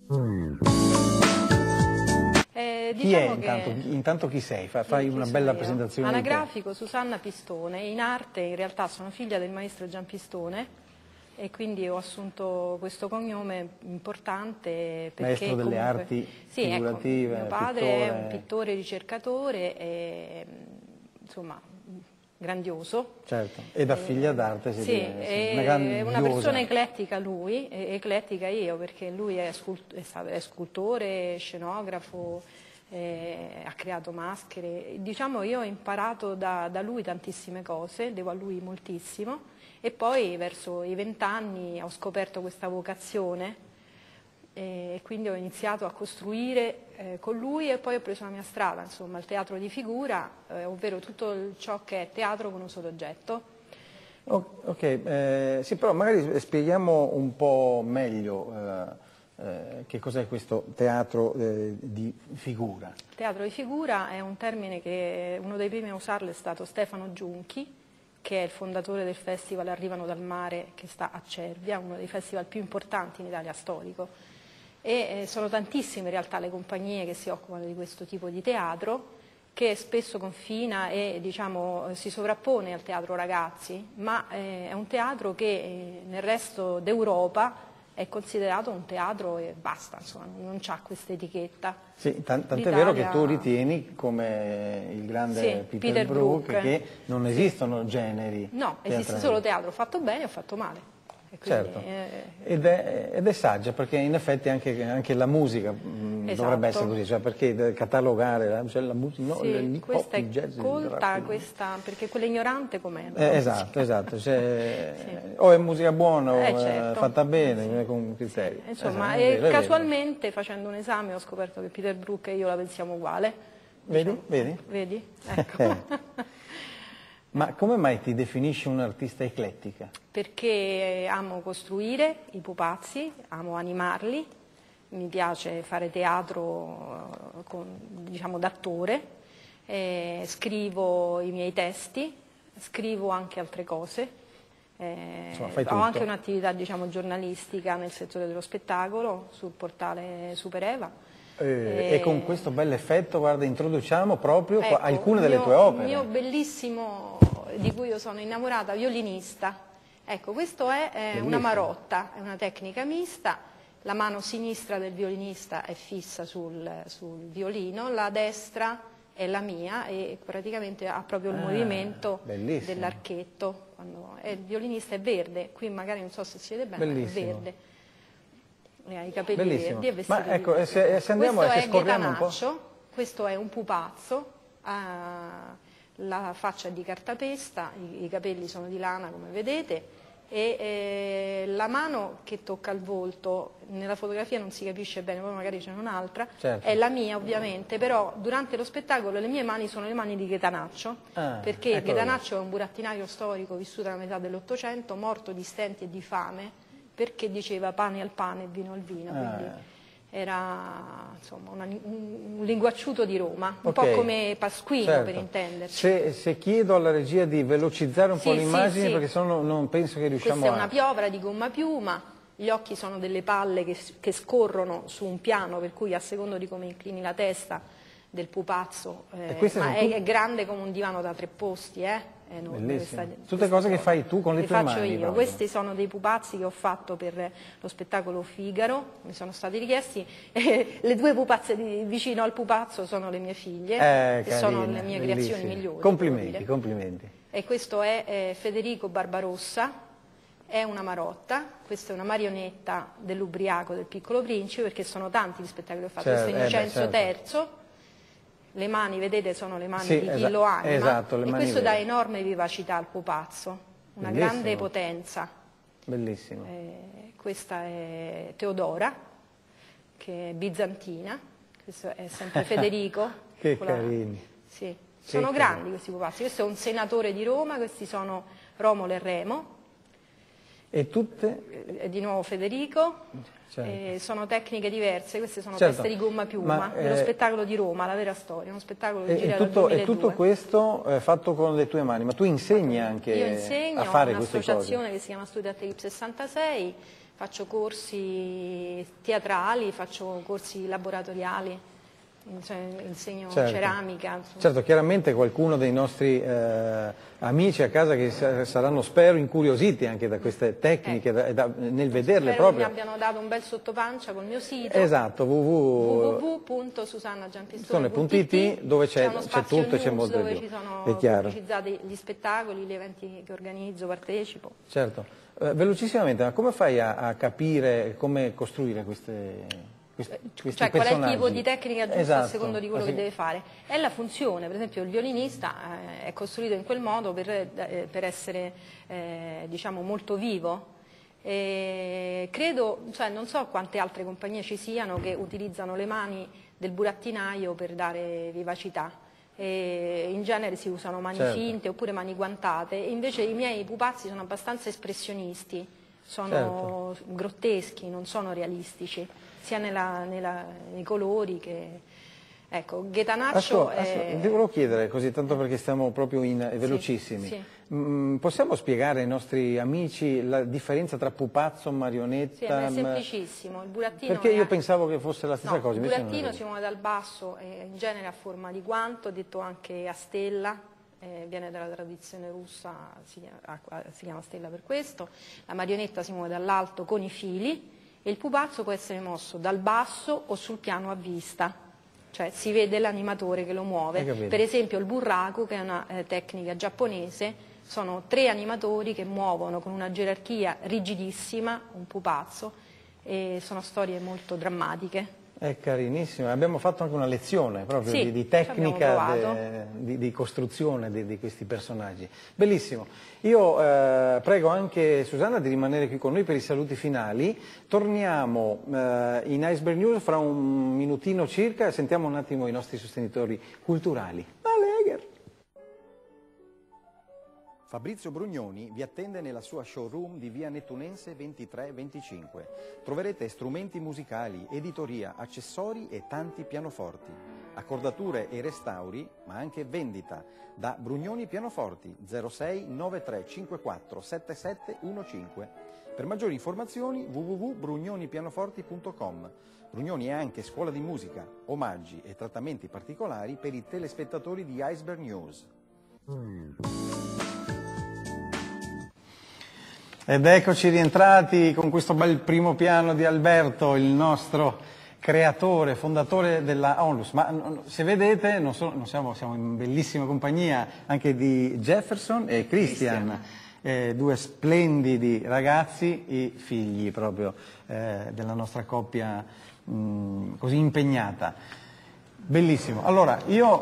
Chi è intanto chi sei? Fai una bella presentazione. Anagrafico Susanna Pistone, in arte in realtà sono figlia del maestro Gian Pistone e quindi ho assunto questo cognome importante perché maestro delle arti figurative, ecco, mio padre è un pittore ricercatore e, insomma, grandioso. Certo, e da figlia d'arte è una persona eclettica lui, eclettica io, perché lui è scultore, scenografo, ha creato maschere. Diciamo, io ho imparato da lui tantissime cose, devo a lui moltissimo, e poi verso i 20 anni ho scoperto questa vocazione e quindi ho iniziato a costruire con lui e poi ho preso la mia strada, insomma, il teatro di figura, ovvero tutto ciò che è teatro con un solo oggetto. Ok, sì, però magari spieghiamo un po' meglio che cos'è questo teatro di figura. Il teatro di figura è un termine che uno dei primi a usarlo è stato Stefano Giunchi, che è il fondatore del festival Arrivano dal Mare, che sta a Cervia, uno dei festival più importanti in Italia storico. E sono tantissime in realtà le compagnie che si occupano di questo tipo di teatro, che spesso confina e diciamo, si sovrappone al teatro ragazzi, ma è un teatro che nel resto d'Europa è considerato un teatro e basta, insomma, non c'ha questa etichetta. Sì, tant'è vero che tu ritieni, come il grande Peter Brook, che non esistono generi. No, esiste solo teatro fatto bene o fatto male. Certo, ed è saggia, perché in effetti anche la musica dovrebbe essere così, cioè perché catalogare cioè la musica, no, l'hip hop, il jazz, colta, perché quella ignorante com'è? Esatto, cioè, o è musica buona o è fatta bene, con criteri. Insomma, casualmente facendo un esame ho scoperto che Peter Brook e io la pensiamo uguale. Vedi? Vedi? Ecco. Ma come mai ti definisci un'artista eclettica? Perché amo costruire i pupazzi, amo animarli, mi piace fare teatro diciamo d'attore, scrivo i miei testi, scrivo anche altre cose, ho anche un'attività diciamo giornalistica nel settore dello spettacolo sul portale Supereva. E con questo bell'effetto, guarda, introduciamo proprio alcune delle tue opere. Il mio bellissimo, di cui io sono innamorata, violinista. Ecco, questo è una marotta, è una tecnica mista, la mano sinistra del violinista è fissa sul violino, la destra è la mia e praticamente ha proprio il movimento dell'archetto. Il violinista è verde, qui magari non so se si vede bene, ma è verde. I capelli verdi e vestiti. Ma ecco, se andiamo questo e scorriamo un po'. Questo è un pupazzo, la faccia è di cartapesta, i capelli sono di lana come vedete e la mano che tocca il volto, nella fotografia non si capisce bene, poi magari c'è un'altra, è la mia ovviamente, però durante lo spettacolo le mie mani sono le mani di Ghetanaccio, perché Ghetanaccio è un burattinario storico vissuto nella metà dell'Ottocento, morto di stenti e di fame, perché diceva pane al pane e vino al vino, quindi era insomma un linguacciuto di Roma, un po' come Pasquino per intenderci. Se chiedo alla regia di velocizzare un po' l'immagine perché sennò non penso che riusciamo Questa è una piovra di gomma piuma, gli occhi sono delle palle che scorrono su un piano, per cui a secondo di come inclini la testa del pupazzo, ma è grande come un divano da 3 posti, tutte cose che fai tu con le tue mani. Le faccio io, questi sono dei pupazzi che ho fatto per lo spettacolo Figaro, mi sono stati richiesti, le 2 pupazze vicino al pupazzo sono le mie figlie, che sono le mie creazioni migliori. Complimenti. E questo è Federico Barbarossa, è una marotta, questa è una marionetta dell'Ubriaco del Piccolo Principe, perché sono tanti gli spettacoli che ho fatto, questo è Innocenzo III. Le mani, vedete, sono le mani di chi lo anima e questo dà enorme vivacità al pupazzo, una grande potenza. Bellissimo. Questa è Teodora, che è bizantina, questo è sempre Federico. Che carini. Sì. Sono grandi questi pupazzi, questo è un senatore di Roma, questi sono Romolo e Remo. E tutte? Di nuovo Federico, sono tecniche diverse, queste sono teste di gomma piuma, dello spettacolo di Roma, la vera storia, uno spettacolo che gira dal 2002. E tutto questo è fatto con le tue mani, ma tu insegni anche a fare queste cose? Io insegno, ho un'associazione che si chiama Studio Arte Hip 66, faccio corsi teatrali, faccio corsi laboratoriali, insegno ceramica. Certo, chiaramente qualcuno dei nostri amici a casa che saranno, spero, incuriositi anche da queste tecniche, nel vederle proprio. Spero mi abbiano dato un bel sottopancia col mio sito. Esatto, www.susannagiampistone.it, dove c'è tutto e c'è molto dove di più. ci sono È chiaro. pubblicizzati gli spettacoli, gli eventi che organizzo, partecipo. Certo. Velocissimamente, ma come fai a capire come costruire questi cioè qual è il tipo di tecnica giusta a secondo di quello che deve fare? È la funzione, per esempio il violinista è costruito in quel modo per essere diciamo molto vivo. Credo, cioè non so quante altre compagnie ci siano che utilizzano le mani del burattinaio per dare vivacità. In genere si usano mani finte oppure mani guantate, e invece i miei pupazzi sono abbastanza espressionisti, sono grotteschi, non sono realistici, sia nei colori che... Ecco, Ghetanaccio è... Ti volevo chiedere, così tanto perché stiamo proprio velocissimi, possiamo spiegare ai nostri amici la differenza tra pupazzo, marionetta? Sì, è semplicissimo, il burattino... Perché io pensavo che fosse la stessa cosa. Il burattino si muove dal basso, in genere a forma di guanto, detto anche a stella, viene dalla tradizione russa, si chiama stella per questo. La marionetta si muove dall'alto con i fili e il pupazzo può essere mosso dal basso o sul piano a vista, cioè si vede l'animatore che lo muove. Per esempio il burraku, che è una tecnica giapponese, sono 3 animatori che muovono con una gerarchia rigidissima un pupazzo, e sono storie molto drammatiche. È carinissimo, abbiamo fatto anche una lezione proprio di tecnica, di costruzione di questi personaggi. Bellissimo. Io prego anche Susanna di rimanere qui con noi per i saluti finali. Torniamo in Iceberg News fra un minutino circa e sentiamo un attimo i nostri sostenitori culturali. Fabrizio Brugnoni vi attende nella sua showroom di via Nettunense 2325. Troverete strumenti musicali, editoria, accessori e tanti pianoforti. Accordature e restauri, ma anche vendita. Da Brugnoni Pianoforti 06 93 54 7715. Per maggiori informazioni www.brugnonipianoforti.com. Brugnoni è anche scuola di musica, omaggi e trattamenti particolari per i telespettatori di Iceberg News. Ed eccoci rientrati con questo bel primo piano di Alberto, il nostro creatore, fondatore della Onlus. Ma se vedete siamo in bellissima compagnia anche di Jefferson e Christian. 2 splendidi ragazzi, i figli proprio della nostra coppia così impegnata. Bellissimo. Allora, io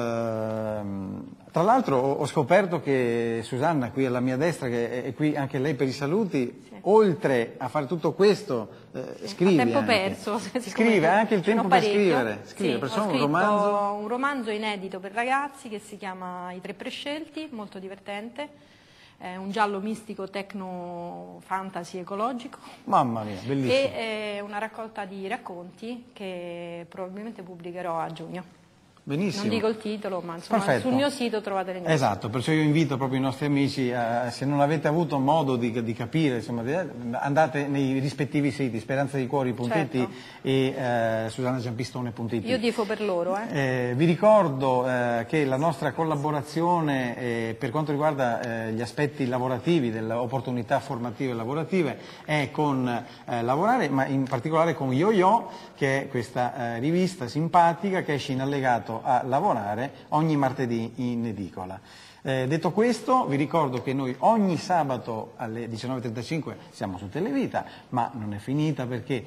tra l'altro ho scoperto che Susanna, qui alla mia destra, che è qui anche lei per i saluti, oltre a fare tutto questo, scrive. A tempo perso. Scrive anche il tempo per scrivere. Scrive, ho scritto un romanzo inedito per ragazzi che si chiama I 3 prescelti, molto divertente. È un giallo mistico tecno fantasy ecologico. Mamma mia, bellissimo. E è una raccolta di racconti che probabilmente pubblicherò a giugno. Benissimo. Non dico il titolo, ma insomma sul mio sito trovate le news. Esatto, perciò io invito proprio i nostri amici, se non avete avuto modo di capire, insomma, andate nei rispettivi siti, speranzadicuori.it e susannagiampistone.it. Io tifo per loro. Vi ricordo che la nostra collaborazione per quanto riguarda gli aspetti lavorativi, delle opportunità formative e lavorative, è con Lavorare, ma in particolare con Yo-Yo, che è questa rivista simpatica che esce in allegato a Lavorare ogni martedì in edicola. Detto questo, vi ricordo che noi ogni sabato alle 19:35 siamo su Televita, ma non è finita perché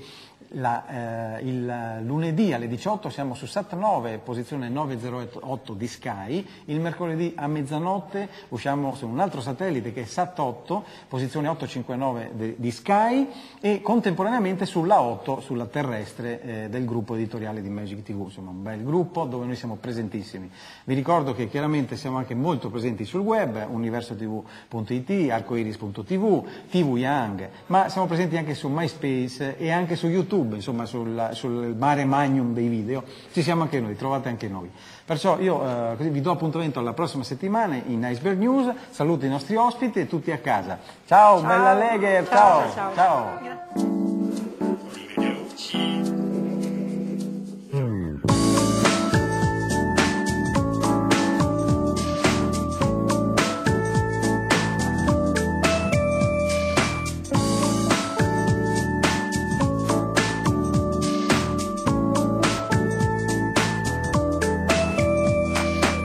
il lunedì alle 18 siamo su Sat 9, posizione 908 di Sky, il mercoledì a mezzanotte usciamo su un altro satellite che è Sat 8, posizione 859 di Sky, e contemporaneamente sulla 8, sulla terrestre del gruppo editoriale di Magic TV, insomma un bel gruppo dove noi siamo presentissimi. Vi ricordo che chiaramente siamo anche molto presenti presenti sul web, universotv.it, arcoiris.tv, TV Young, ma siamo presenti anche su MySpace e anche su YouTube, insomma sul mare magnum dei video, ci siamo anche noi, trovate anche noi. Perciò io così vi do appuntamento alla prossima settimana in Iceberg News, saluto i nostri ospiti e tutti a casa. Ciao, bella Leger, ciao. Ciao.